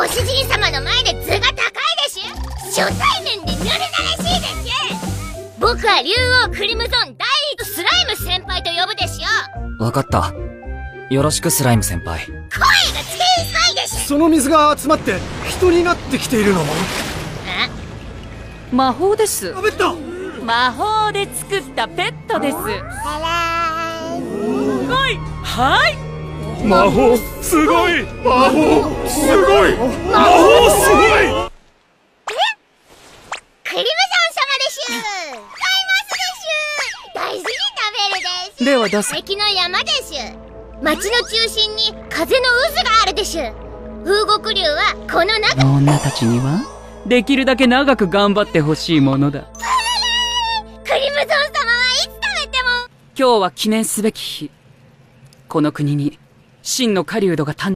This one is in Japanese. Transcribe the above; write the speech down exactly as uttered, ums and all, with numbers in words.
主人様の前で図が高いでしゅ。初対面でぬるならしいでしゅ。僕は竜王クリムゾン第一スライム先輩と呼ぶでしょ。 わかった。よろしくスライム先輩。 声が小さいでしゅ。 その水が集まって人になってきているのも。 え？魔法です。 食べた。 魔法で作ったペットです。 あらー。 はいはい魔法すごい。魔法すごい。魔法すごい。 え？クリムゾン様でしゅ。買いますでしゅ。大事に食べるでしゅ。 ではどうぞ。 敵の山でしゅ。町の中心に風の渦があるでしゅ。風極竜はこの中。 女たちにはできるだけ長く頑張ってほしいものだ。 クリムゾン様はいつ食べても。 今日は記念すべき日。この国に真の狩人が誕生